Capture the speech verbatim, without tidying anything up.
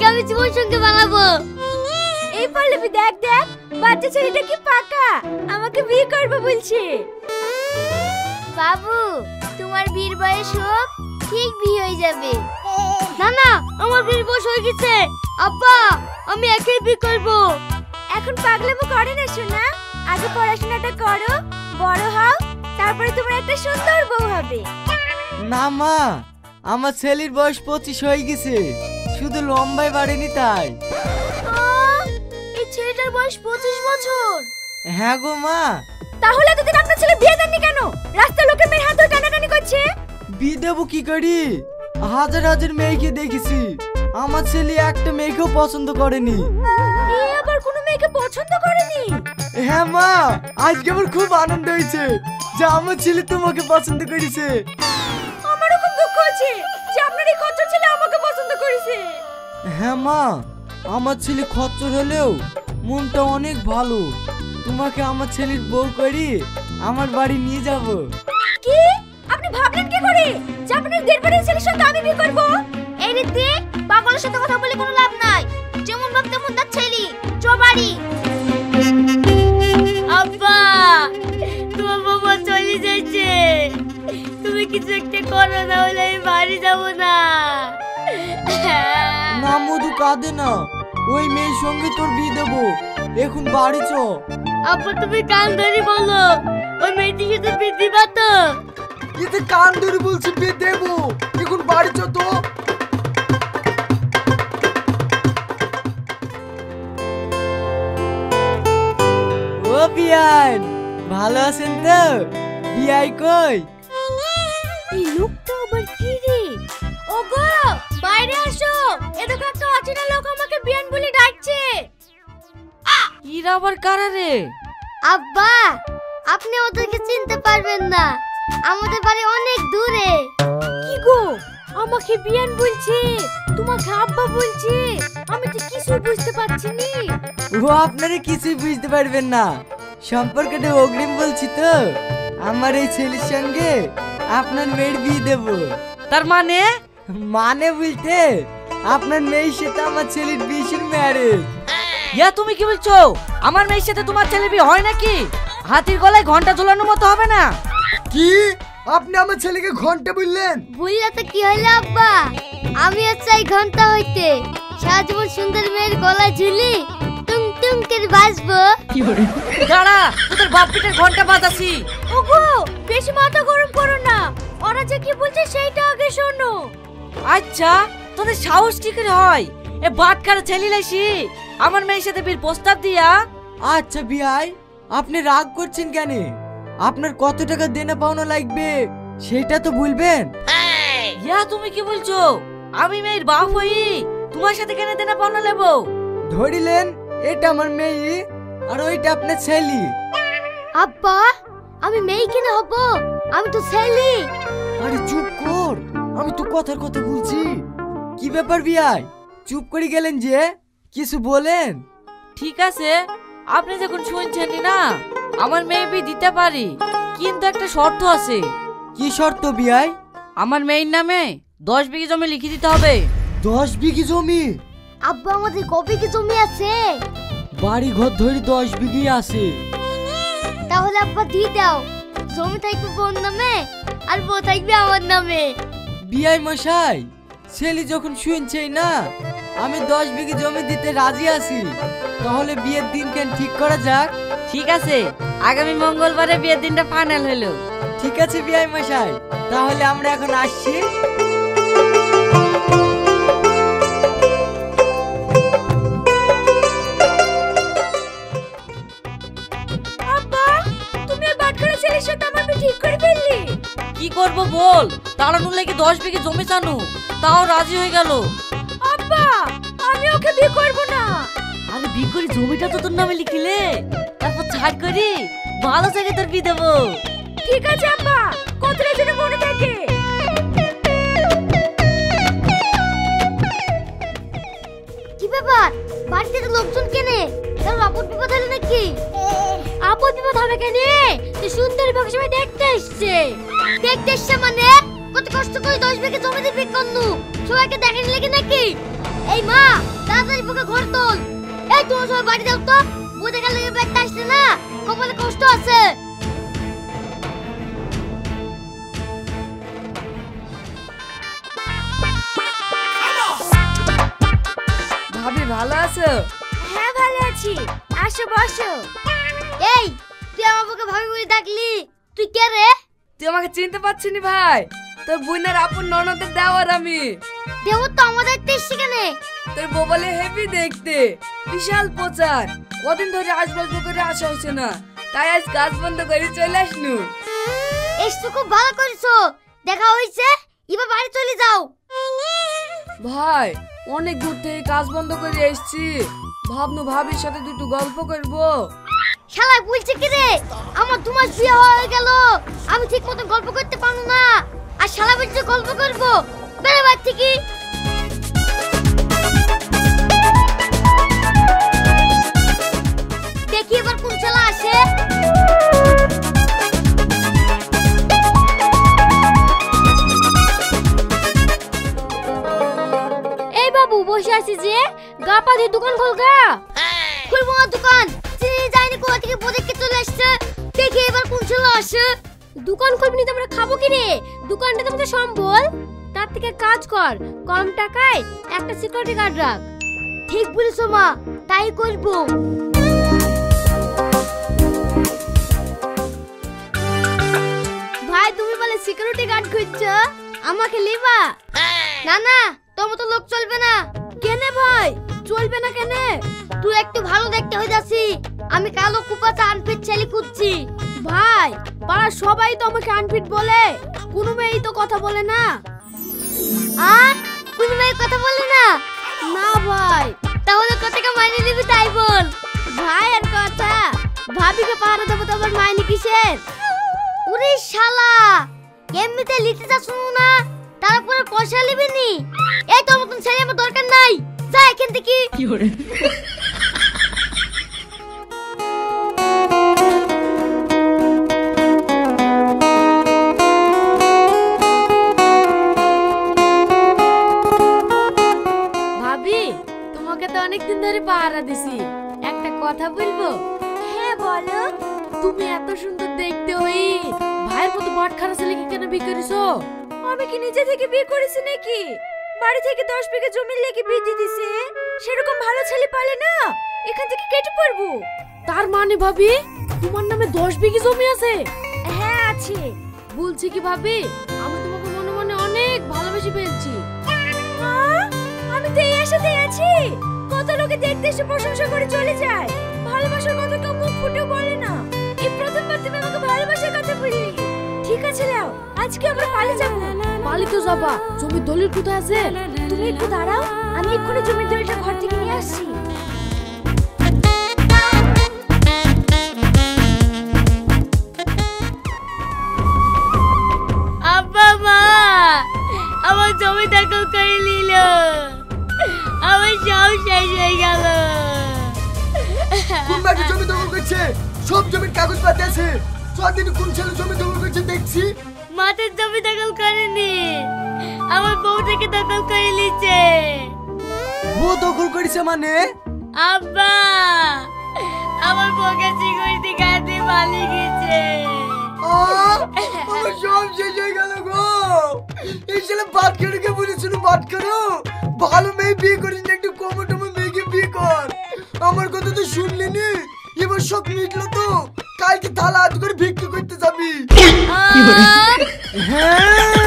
ছেলেকে আমি জীবন সঙ্গে বানাবো। এই পল্লবী দেখ দেখ, বাচ্চা ছেলেটা কি পাকা, আমাকে বিয়ে করবে বলছে। বাবু, তোমার বিয়ের বয়স হোক, ঠিক বিয়ে হয়ে যাবে। না না, আমার বিয়ের বয়স হয়ে গেছে। আব্বা, আমি একাই বিয়ে করবো। এখন পাগলামো করে না শোনা, আগে পড়াশোনাটা করো, বড় হও, তারপরে তোমার একটা সুন্দর বউ হবে। না মা, আমার ছেলের বয়স পঁচিশ হয়ে গেছে, শুধু লম্বাই বাড়েনি তাই। এই ছেলেটার বয়স পঁচিশ বছর? হ্যাঁ গো মা। তাহলে এতদিন আপনার ছেলে বিয়ে দেননি কেন? রাস্তার লোকের মেয়ের হাত ধরে টানাটানি করছে। বিয়ে দেবো কি করি? হাজার হাজার মেয়েকে দেখেছি, আমার ছেলে একটা মেয়েকেও পছন্দ করেনি। এ আবার কোনো মেয়েকে পছন্দ করেনি? হ্যাঁ মা, আজকে আমার খুব আনন্দ হয়েছে যে আমার ছেলে তোমাকে পছন্দ করেছে। আমারও খুব দুঃখ হচ্ছে যে আপনার এই খচ্চর ছেলে আমাকে পছন্দ করেছে। হ্যাঁ মা, আমার ছেলে খচ্চর হলেও মনটা অনেক ভালো। তোমাকে আমার ছেলের বউ করি আমার বাড়ি নিয়ে যাব। কি? আপনি ভাবলেন কি করে যে আপনার দেড় বাড়ির ছেলের সঙ্গে আমি বিয়ে করব? এই রীতি, পাগলের সাথে কথা বলে কোনো লাভ নাই। যেমন ভাব তেমন তার ছেলে, চো বাড়ি। আব্বা, তোমার বাবা চলে যাচ্ছে, তুমি কিছু একটা করো, না হলে আমি বাড়ি যাবো না। না মধু, কাঁদে না, ওই মেয়ের সঙ্গে তোর বিয়ে দেবো, এখন বাড়ি চ। আব্বা, তুমি কান ধরে বলো, ওই মেয়েটির সাথে বিয়ে দিবা তো? এতে কান ধরে বলছি বিয়ে দেবো, এখন বাড়ি চ তো। ও বিয়ান, ভালো আছেন তো? বিয়াই কই? এই লোকটা আবার কি রে? ওগো, বাইরে আসো, এদিকে একটা অচেনা লোক আমাকে বিয়ান বলে ডাকছে। এরা আবার কারা রে? আব্বা, আপনি ওদেরকে চিনতে পারবেন না, আমাদের বাড়ি অনেক দূরে। কি গো, আমাকে বিয়ান বলছে, তোমাকে আব্বা বলছে, আমি তো কিছু বুঝতে পারছি নি। ও আপনারা কিছুই বুঝতে পারবেন না, সম্পর্কটা অগ্রিম বলছি তো। আমার এই ছেলের সঙ্গে আপনার মেয়ের বিয়ে দেব। তার মানে? মানে বলতে আপনার মেয়ের সাথে আমার ছেলের বিশের ম্যারেজ। ইয়া তুমি কি বলছো? আমার মেয়ের সাথে তোমার ছেলে বিয়ে হয় নাকি? হাতির গলায় ঘন্টা ঝোলানোর মতো হবে না। কি? আপনি আমার ছেলেকে ঘন্টা বললেন? বললে তো কি হইলো আব্বা, আমি চাই ঘন্টা হইতে, সারা জীবন সুন্দর মেয়ের গলায় ঝুলি টুং টুং করে বাজবো। দাঁড়া, তোদের বাপ পিঠের ঘন্টা বাজাছি। ওগো, বেশি মাথা গরম করো না, ওরা যে কি বলছে সেইটা আগে শোনো। আচ্ছা, তোদের সাহস কি করে হয় এ বাটকার ছেলে লাইছি আমার মেয়ের সাথে বিয়ের প্রস্তাব দিয়া? আচ্ছা বিয়াই, আপনি রাগ করছেন কেন? আপনার কত টাকা দেনা পাওনা লাগবে সেটা তো বলবেন। ইয়া তুমি কি বলছো? আমি মেয়ের বাপ হই তোমার সাথে কেন দেনা পাওনা নেবো? ধরিলেন, এটা আমার মেয়ে আর ওইটা আপনার ছেলে। আব্বা, আমি মেয়ে কিনা হব, আমি তো ছেলে। আরে চুপ কর, আমি তো কথার কথা বলছি। কি ব্যাপার বিয়াই, চুপ করে গেলেন যে? কিছু বলেন। ঠিক আছে, আপনি যখন শুনছেনই না, আমার মেয়ে বিয়ে দিতে পারি, কিন্তু একটা শর্ত আছে। কি শর্ত বিয়াই? আমার মেয়ের নামে দশ বিঘি জমি লিখে দিতে হবে। দশ বিঘি জমি? আব্বা, আমাদের কবে কি জমি আছে? বাড়ি ঘর ধরে দশ বিঘি আছে। তাহলে আব্বা দিয়ে দাও, জমি থাকবে বোন নামে আর বউ থাকবে আমার নামে। বিয়াই মশাই, ছেলে যখন শুনছেই না আমি দশ বিঘি জমি দিতে রাজি আছি, তাহলে বিয়ের দিন কেন ঠিক করা যাক। ঠিক আছে, আগামী মঙ্গলবারে বিয়ের দিনটা ফাইনাল হলো। ঠিক আছে বিয়াই মশাই, তাহলে আমরা এখন আসছি। আব্বা, তুমি এই বাটখারা ছেলের সাথে আমার বিয়ে ঠিক করে ফেললি। কি করব বল, তাড়ানো লেগে দশ বিঘি জমি চানু, তাও রাজি হয়ে গেল। আব্বা, আমি ওকে বিয়ে করব না। আরে বিয়ে করে জমিটা তো তোর নামে লিখিলে, তারপর ছাড় করি ভালো জায়গায় তোর বিয়ে দেবো। ঠিক আছে আব্বা, কথাটা যেন মনে থাকে। কি ব্যাপার, বাড়িতে তো লোকজন কেনে, কারণ আপদ বিপদ হলো নাকি? আপদ বিপদ হবে কেন? সুন্দরী বাবু সবাই দেখতে এসছে। দেখতে এসছে মানে? কত কষ্ট করে দশ বিঘা জমিতে বিক্রি করলু, সবাইকে দেখেন লেগে নাকি? এই মা তাড়াতাড়ি বুকে ঘর তোল। এই তোমার সবাই বাড়ি যাও তো, বুঝে গেলে ব্যাগটা আসছে না, কপালে কষ্ট আছে। ভাবি ভালো আছো? হ্যাঁ ভালো আছি, আসো বসো। এই তুই আমার বুকে ভাবি বলে ডাকলি, তুই কে রে? তুই আমাকে চিনতে পারছিস নি ভাই? তোর বোনের আপন ননদের দেওয়ার আমি। দেবো তো আমাদের এসছি কেন? তোর বউ বলে হেভি দেখতে, বিশাল প্রচার। কদিন ধরে আসবাসবো করে আসা হচ্ছে না, তাই আজ কাজ বন্ধ করে চলে আসনু। এসছো খুব ভালো করেছো, দেখা হয়েছে, এবার বাড়ি চলে যাও। ভাই অনেক দূর থেকে কাজ বন্ধ করে এসেছি, ভাবনু ভাবির সাথে দুটো গল্প করবো। শালা বলছে কি রে, আমার দু মাস বিয়ে হয়ে গেল, আমি ঠিক মতো গল্প করতে পারবো না, আর শালা বলছে গল্প করবো। বেড়ে বাড়ি থেকে দেখি এবার কোন শালা আসে। এই বাবু বসে আছি যে, গা পা দিয়ে দোকান খোল গা। খুলবো না দোকান, চিনি যায়নি কোথা থেকে প্রজেক্টে চলে আসছে, দেখি এবার কোন শালা আসে। দোকান খুলবি নি তো আমরা খাবো কি রে? দোকানটা তোমাদের সম্বল, তার থেকে কাজ কর, কম টাকায় একটা সিকিউরিটি গার্ড রাখ। ঠিক বলেছো মা, তাই করবো। ভাই তুমি বলে সিকিউরিটি গার্ড খুঁজছো, আমাকে লিবা? না না, তোমার তো লোক চলবে না। কেনে ভাই চলবে না কেনে? তুই একটু ভালো দেখতে হয়ে যাচ্ছি, আমি কালো কুপাচা আনফিট ছেলে খুঁজছি। ভাই পাড়ার সবাই তো আমাকে আনফিট বলে, কোনো মেয়েই তো কথা বলে না। আর কোনো মেয়ে কথা বলে না? না ভাই। তাহলে কত টাকা মাইনে দিবি তাই বল। ভাই আর কথা, ভাবিকে পাহারা দেবো তো আবার মাইনে কিসের? ওরে শালা, এমনিতে লিতে যা শুনো না, তারপরে পয়সা নেবে নি। এই তোর মতন ছেলে আমার দরকার নাই, যা এখান থেকে। কি করে ভাবি, তোমাকে তো অনেকদিন ধরে পাহারা দিছি, একটা কথা বলবো? হ্যাঁ বলো। তুমি এত সুন্দর দেখতে হই, ভাইয়ের মতো বাটখারা ছেলেকে কেন বিয়ে করেছো? আমি কি নিজে থেকে বিয়ে করেছি নাকি? বাড়ি থেকে দশ বিঘা জমি লেগে বিয়ে দিয়ে দিছে, সেরকম ভালো ছেলে পালে না, এখান থেকে কেটে পড়বো। তার মানে ভাবি তোমার নামে দশ বিঘি জমি আছে? হ্যাঁ আছে। বলছি কি ভাবি, আমি তোমাকে মনে মনে অনেক ভালোবেসে ফেলছি। হ্যাঁ? আমি তো এই আশাতেই আছি, কত লোকে দেখতে এসে প্রশংসা করে চলে যায়, ভালোবাসার কথা কেউ মুখ ফুটেও বলে না। এই প্রথমবার তুমি আমাকে ভালোবাসার কথা বললি। ঠিক আছে নাও, আজকে আমরা পালে যাবো। পালি তো যাবা, জমির দলিল কোথায় আছে? তুমি একটু দাঁড়াও, আমি এক্ষুনি জমির দলিলটা ঘর থেকে নিয়ে আসছি। আব্বা মা আমার জমি দখল করে নিল, আমার সব শেষ হয়ে গেল। কোন মাটি জমি দখল করছে? সব জমির কাগজ পাতে আছে, ছদিন কোন ছেলে জমি দখল করছে দেখছি। মাঠের জমি দখল করেনি, আমার বউটাকে দখল করে নিচ্ছে। ও দখল করেছে মানে? আব্বা আমার বউকে সিকিউরিটি গার্ড দিয়ে পালিয়ে গেছে। আহ, আমার সব শেষ হয়ে গেল গো। এই ছেলে বাদ খেড়ে বলেছিল, বাদ খেড়ো ভালো মেয়ে বিয়ে করিস না, একটু কমো টমো মেয়েকে বিয়ে কর। আমার কথা তো শুনলি নি, এবার সব মিটলো তো, কালকে থালা হাত করে ভিক্ষা করতে যাবি। আহ! হ্যাঁ